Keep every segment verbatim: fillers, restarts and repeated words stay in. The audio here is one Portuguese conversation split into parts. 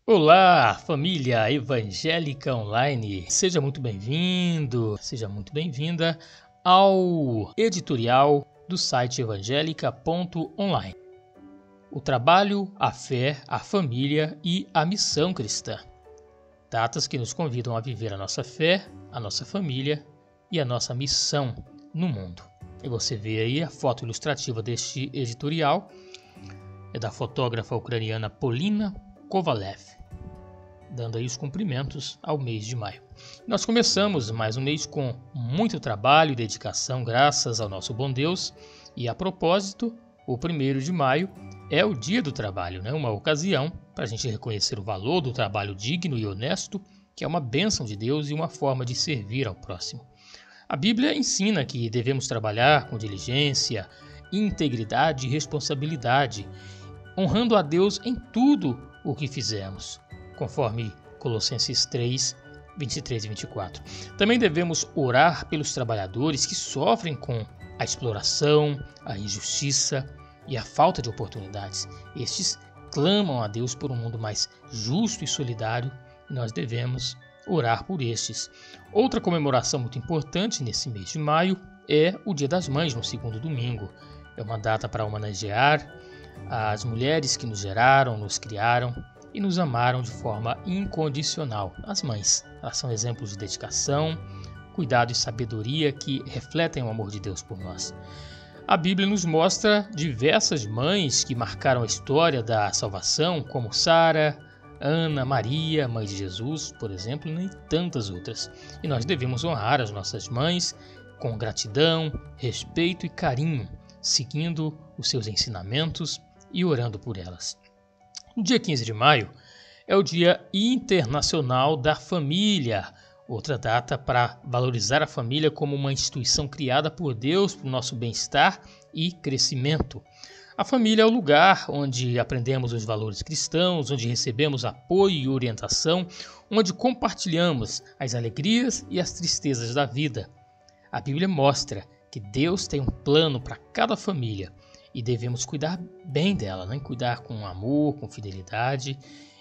Olá, família evangélica online, seja muito bem-vindo, seja muito bem-vinda ao editorial do site evangélica ponto online. O trabalho, a fé, a família e a missão cristã. Datas que nos convidam a viver a nossa fé, a nossa família e a nossa missão no mundo. E você vê aí a foto ilustrativa deste editorial, é da fotógrafa ucraniana Polina Kovalev, dando aí os cumprimentos ao mês de maio. Nós começamos mais um mês com muito trabalho e dedicação, graças ao nosso bom Deus. E a propósito, o primeiro de maio é o Dia do Trabalho, né? Uma ocasião para a gente reconhecer o valor do trabalho digno e honesto, que é uma bênção de Deus e uma forma de servir ao próximo. A Bíblia ensina que devemos trabalhar com diligência, integridade e responsabilidade, honrando a Deus em tudo o que fizermos, conforme Colossenses três, vinte e três e vinte e quatro. Também devemos orar pelos trabalhadores que sofrem com a exploração, a injustiça e a falta de oportunidades. Estes clamam a Deus por um mundo mais justo e solidário e nós devemos orar por estes. Outra comemoração muito importante nesse mês de maio é o Dia das Mães, no segundo domingo. É uma data para homenagear as mulheres que nos geraram, nos criaram e nos amaram de forma incondicional. As mães, elas são exemplos de dedicação, cuidado e sabedoria que refletem o amor de Deus por nós. A Bíblia nos mostra diversas mães que marcaram a história da salvação, como Sara, Ana, Maria, mãe de Jesus, por exemplo, e tantas outras. E nós devemos honrar as nossas mães com gratidão, respeito e carinho, seguindo os seus ensinamentos e orando por elas. No dia quinze de maio é o Dia Internacional da Família, outra data para valorizar a família como uma instituição criada por Deus para o nosso bem-estar e crescimento. A família é o lugar onde aprendemos os valores cristãos, onde recebemos apoio e orientação, onde compartilhamos as alegrias e as tristezas da vida. A Bíblia mostra que Deus tem um plano para cada família e devemos cuidar bem dela, né? Cuidar com amor, com fidelidade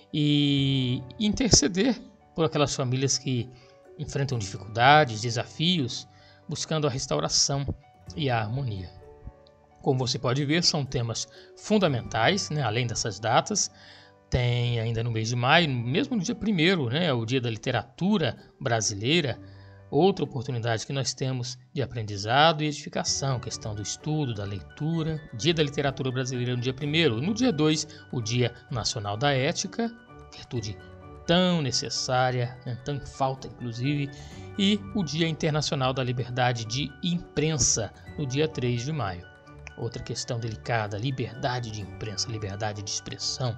e interceder por aquelas famílias que enfrentam dificuldades, desafios, buscando a restauração e a harmonia. Como você pode ver, são temas fundamentais, né? Além dessas datas, tem ainda no mês de maio, mesmo no dia primeiro, né? O Dia da Literatura Brasileira, outra oportunidade que nós temos de aprendizado e edificação, questão do estudo, da leitura. Dia da Literatura Brasileira no dia primeiro. No dia dois, o Dia Nacional da Ética, virtude tão necessária, né, tão em falta inclusive, e o Dia Internacional da Liberdade de Imprensa, no dia três de maio. Outra questão delicada, liberdade de imprensa, liberdade de expressão.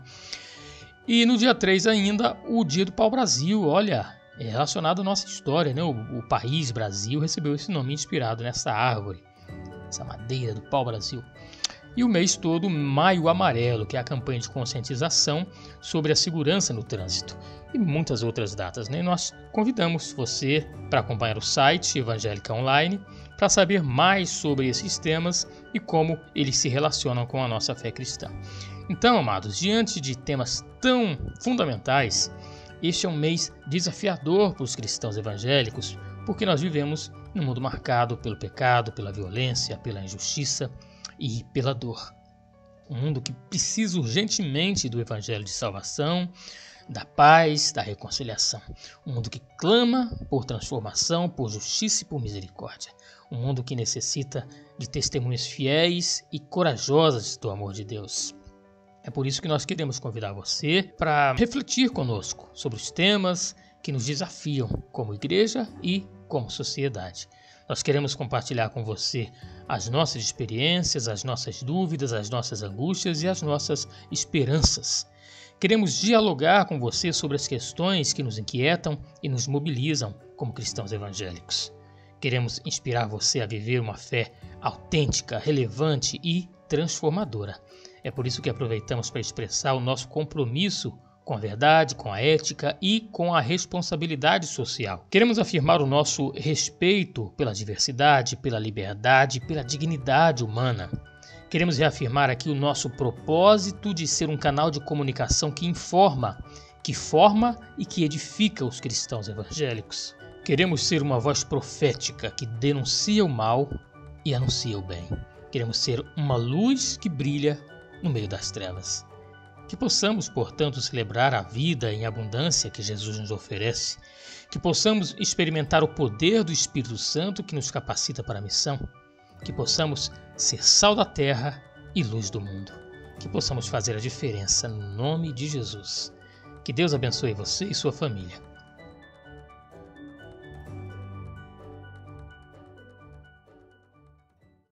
E no dia três ainda, o Dia do Pau-Brasil, olha, é relacionado à nossa história, né? O, o país Brasil recebeu esse nome inspirado nessa árvore, essa madeira do pau-brasil. E o mês todo, Maio Amarelo, que é a campanha de conscientização sobre a segurança no trânsito. E muitas outras datas, né? Nós convidamos você para acompanhar o site Evangélica Online para saber mais sobre esses temas e como eles se relacionam com a nossa fé cristã. Então, amados, diante de temas tão fundamentais, este é um mês desafiador para os cristãos evangélicos, porque nós vivemos num mundo marcado pelo pecado, pela violência, pela injustiça e pela dor. Um mundo que precisa urgentemente do evangelho de salvação, da paz, da reconciliação. Um mundo que clama por transformação, por justiça e por misericórdia. Um mundo que necessita de testemunhas fiéis e corajosas do amor de Deus. É por isso que nós queremos convidar você para refletir conosco sobre os temas que nos desafiam como igreja e como sociedade. Nós queremos compartilhar com você as nossas experiências, as nossas dúvidas, as nossas angústias e as nossas esperanças. Queremos dialogar com você sobre as questões que nos inquietam e nos mobilizam como cristãos evangélicos. Queremos inspirar você a viver uma fé autêntica, relevante e transformadora. É por isso que aproveitamos para expressar o nosso compromisso com a verdade, com a ética e com a responsabilidade social. Queremos afirmar o nosso respeito pela diversidade, pela liberdade, pela dignidade humana. Queremos reafirmar aqui o nosso propósito de ser um canal de comunicação que informa, que forma e que edifica os cristãos evangélicos. Queremos ser uma voz profética que denuncia o mal e anuncia o bem. Queremos ser uma luz que brilha no meio das trevas. Que possamos, portanto, celebrar a vida em abundância que Jesus nos oferece. Que possamos experimentar o poder do Espírito Santo que nos capacita para a missão. Que possamos ser sal da terra e luz do mundo. Que possamos fazer a diferença no nome de Jesus. Que Deus abençoe você e sua família.